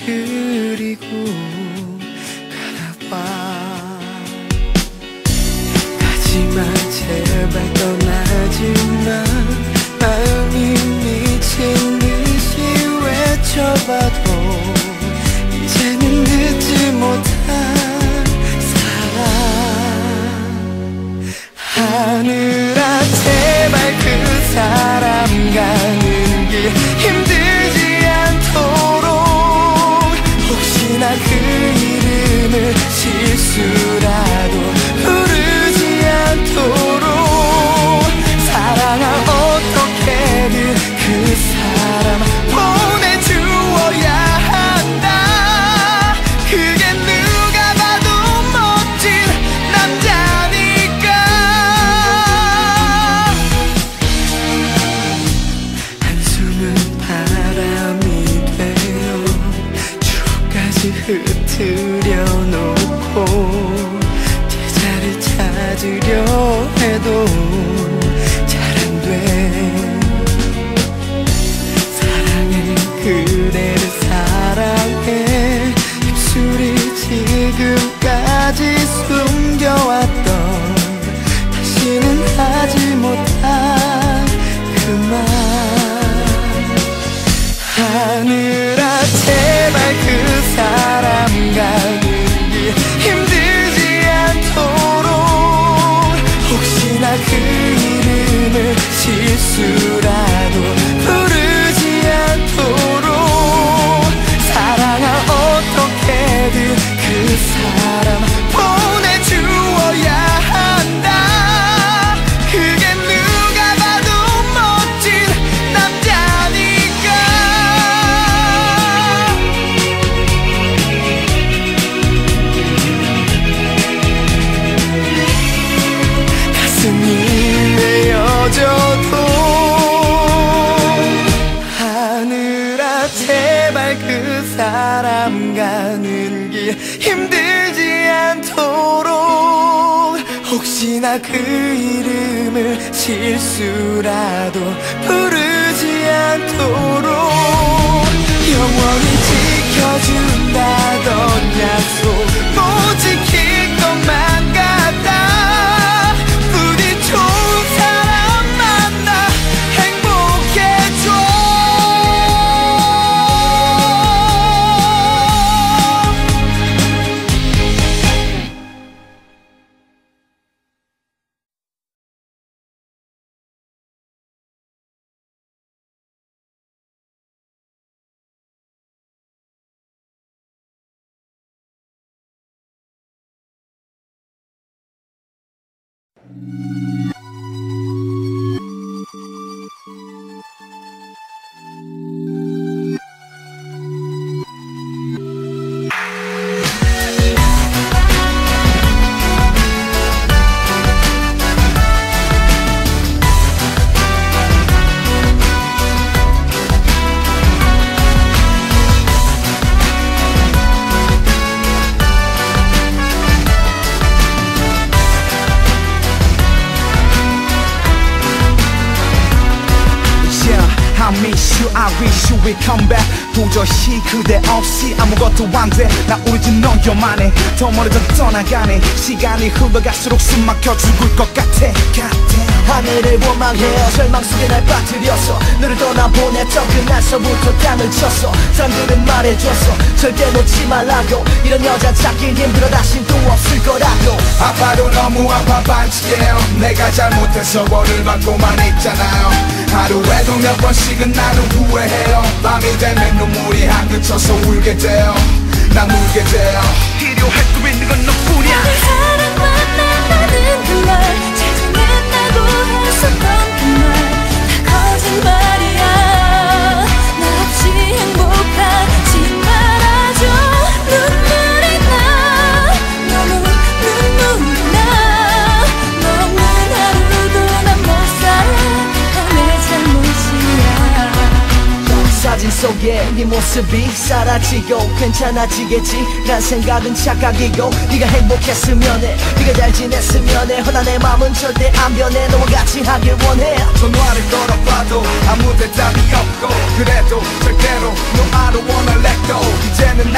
그리고 가나봐. 가지마 제발 떠나지마. 마음이 미친 듯이 외쳐봐도 이제는 늦지 못한 사랑. 하늘아 제발 그 사람 가는 길 힘들지 않도록 혹시나 그 이름을 실수라도 부르지 않도록 사랑아 어떻게든 그 사람 보내주어야 한다. 그게 누가 봐도 멋진 남자니까. 한숨은 바람이 되어 추억까지 흩트려 놓고 제자를 찾으려 해도 잘 안 돼. 사랑해 그대를 사랑해. 입술이 지금까지 숨겨왔던 다시는 하지 못한 그 말. 하늘아 제발 그 사람 가는 길 힘들지 않도록 혹시나 그 이름을 실수라도 부르지 않도록 사랑아 어떻게든 그 사람 보내주어야 한다. 그게 누가 봐도 멋진 남자니까. 가슴이 메어져도 하늘아 제발 그 사람 가는 길 힘들지 않도록 혹시나 그 이름을 실수라도 부르지 않도록 영원히 지켜준다던 약속 못 지킬 것만 같다. 부디 좋은 사람 만나 행복해져. I miss you, I wish you will come back. 도저히 그대 없이 아무것도 안 돼. 나 우리 집 너여만해. 더 멀어져 떠나가네. 시간이 흘러갈수록 숨 막혀 죽을 것 같아. 하늘을 원망해 절망 속에 날 빠뜨렸어. 너를 떠나보냈던 그날서부터 땀을 쳤어. 사람들은 말해줬어 절대 놓지 말라고. 이런 여자 찾긴 힘들어 다신 또 없을 거라고. 아파도 너무 아파 반칙해요. 내가 잘못해서 벌을 받고만 있잖아요. 하루에도 몇 번씩은 나를 후회해요. 밤이 되면 눈물이 안 그쳐서 울게 돼요. 난 울게 돼요. 필요할 거 있는 건 너뿐이야. 내 사랑 만나는 그 말 찾아낸다고 했었던 그 말 다 거짓말이야. 나 없이 행복하지 말아줘. 눈물이 나 너무 눈물이 나. 너 없는 하루도 난 못 살아. 다 내 잘못이야. 사진 속에 네 모습이 사라지고 괜찮아지겠지 란 생각은 착각이고 네가 행복했으면 해. 네가 잘 지냈으면 해. 허나 내 맘은 절대 안 변해. 너와 같이 하길 원해. 전화를 걸어봐도 아무 대답이 없고 그래도 절대로 No I don't wanna let go. 이제는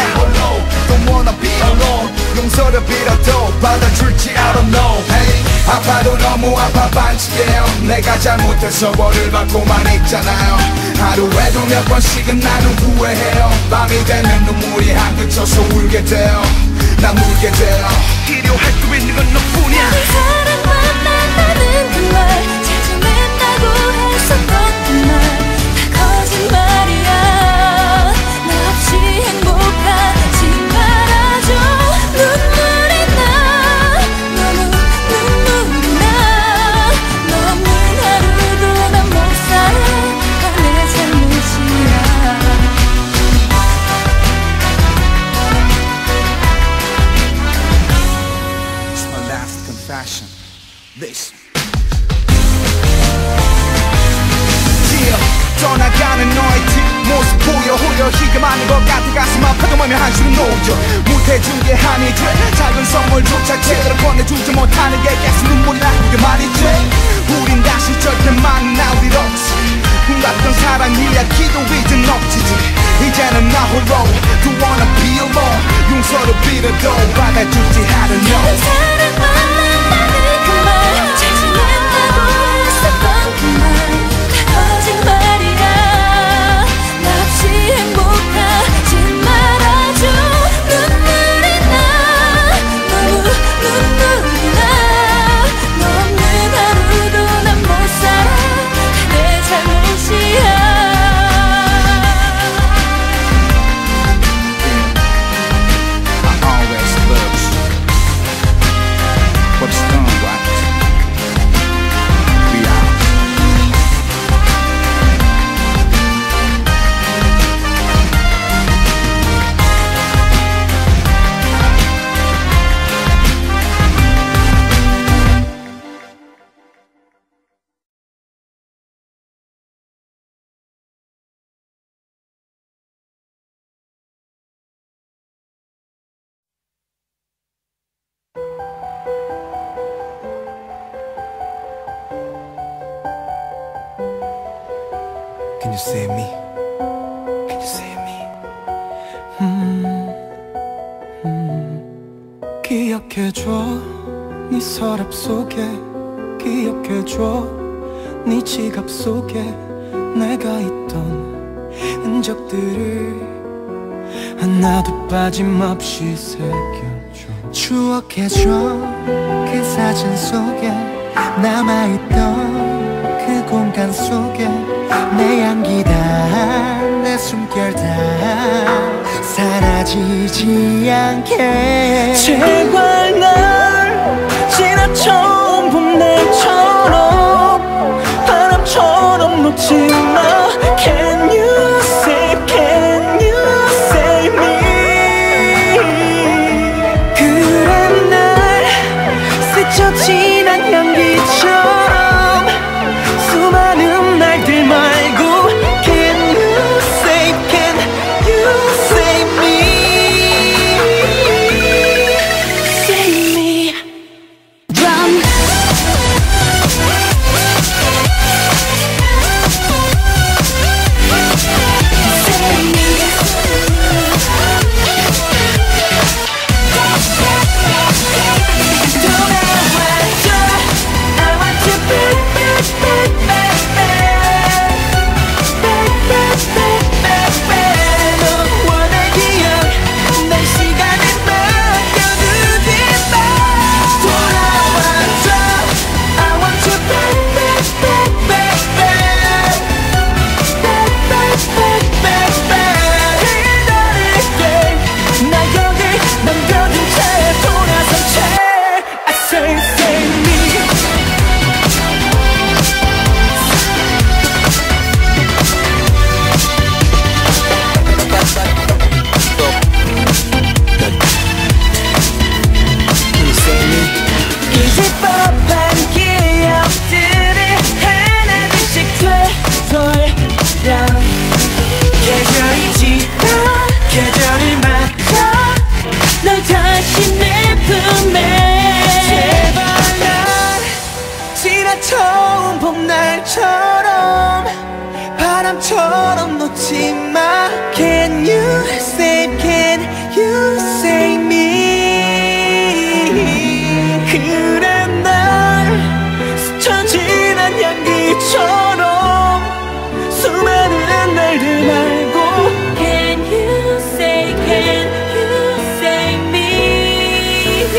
못해서 벌을 받고만 있잖아요. 하루에도 몇 번씩은 나는 후회해요. 밤이 되면 눈물이 안 그쳐서 울게 돼요. 난 울게 돼요. 필요할 수 있는 건 너뿐이야. 나는 사랑 만난다는 그 말, 잘 지낸다고 했었던 그 말 다 거짓말이야. 나 없이 행복하지 말아줘. 눈물이 나, 너무 눈물이 나. 너 없는 하루도 난 못 살아. 다 내 잘못이야. It's my last confession. This. 떠나가는 너의 뒷모습 보여. 홀려 희가 많은 것 같아. 가슴 아파도 맘에 한숨을 놓여. 못해준 게 한이 돼. 작은 선물조차 제대로 건네주지 못하는 게 계속 눈물이 나게 말이지. 우린 다시 절대 만날 일 없지. 꿈같던 사랑 이야기도 이젠 없지지. 이제는 나 홀로 Don't wanna be alone. 용서를 빌어도 받아주지 않은 너. 나는 사랑 만난다는 그 말, 잘 지낸다고 했었던 그 말 다 거짓말이야. 나 없이 행복하지 말아줘. 눈물이 나, 너무 눈물이 나. 너 없는 하루도 난 못 살아. 다 내 잘못이야. I always loved you, but it's done right. We out. Can you save me? Can you save me? 기억해줘 네 서랍 속에, 기억해줘 네 지갑 속에 내가 있던 흔적들을 하나도 빠짐없이 새겨줘. 추억해줘 그 사진 속에 남아있던 그 공간 속에 내 향기 다, 내 숨결 다 사라지지 않게 제발 날 지나쳐 봄날처럼 바람처럼 놓지 마. Can you save me? 그래 날 스쳐 지난 향기처럼 수많은 날들 말고 Can you save me? Save me. Run.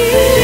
이